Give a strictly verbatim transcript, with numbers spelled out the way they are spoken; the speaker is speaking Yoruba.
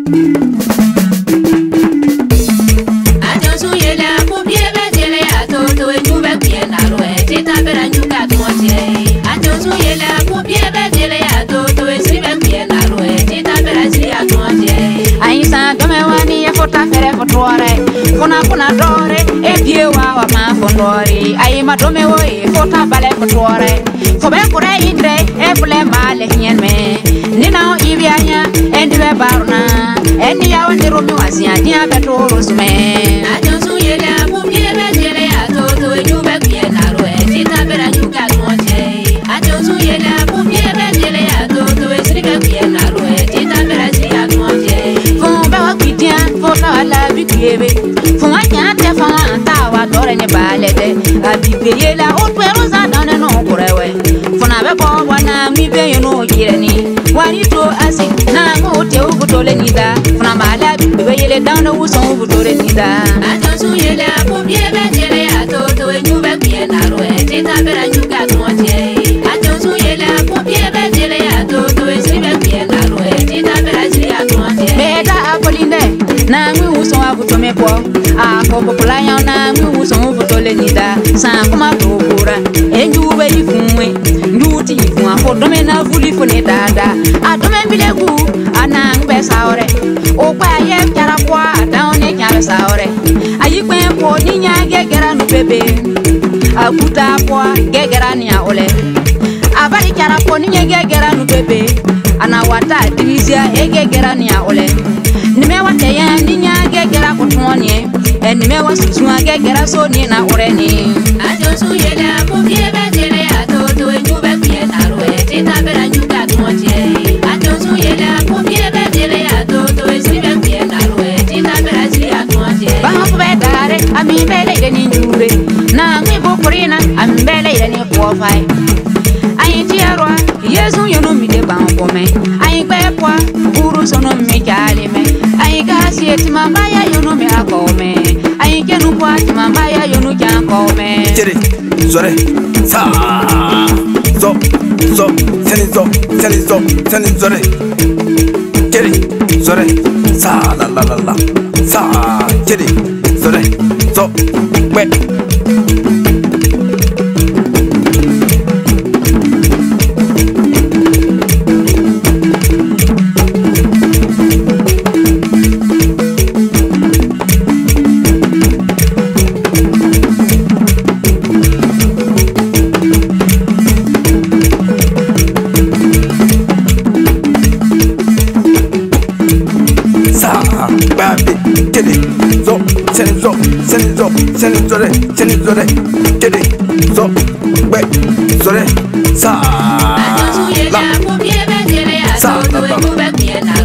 Funa funa dore, e bie wa wa ma fondori. Ayi ma dome wo e fota bale fotore. Fobe kure indre, e fule male hien me. Nina o ibianya, e ndiwe baruna. E ni ya wandi rumi wazia, dia betoro sume. Ajonsu yele abu bie betele ya toto, e jube kuye naro e tita bera juga tuonche. Ajonsu yele abu bie betele ya toto, e sribe kuye naro e tita bera siya tuonche. Fumbe wa kwitia, fota wala bikuyebe. Fuma nyate fama tawa dore ne balede abibe yela otwero za dane no kurewe funa be ko wana mi be yeno gireni wari to asi na ngo te ubutole nida funa mala bibe yele dane wuso ubutole nida atonsu yele apo biebe yele atoto enyube kuye naro e tita bera nyuka tuonje atonsu yele apo biebe yele atoto esibe kuye naro e tita bera siya tuonje beta apoline na ngwi wuso abutome po a popo playa na ngwi wuso ubutole nida sa kuma tokura enjube ifunwe nduti ifun afodome na vuli fone dada adome bilegu ana ngbe saore o pa ye kyara kwa down e kyara saore ayipe po ninya gegera no bebe akuta kwa gegera ni aole abari kyara po ninya gegera no bebe ana wata divisia e gegera ni aole nime wate ya ninya gegera kutuonye enime wasuwa gegera so ni na oreni ajonsu yele apobie betele atoto enjube kuye naro e tita bera nyuka tuonje ajonsu yele apobie betele atoto esibe kuye naro e tita bera siya tuonje ba hobe dare ami bele ide ni njure na mi bokurina ami bele ide ni kwofai ayi tiarwa yesu yono mi de ban kome ayi gbepwa buru sono mi jale me ayi gasi etima baya yono mi akome ayi kenu kwa tima baya yono jankome jere zore sa zo zo seni zo seni zo seni zore jere zore sa la la la la sa jere zore zo we seni zore seni zore kede zo we zore sa ajonsu yele apobie betele atoto enjube kuye naro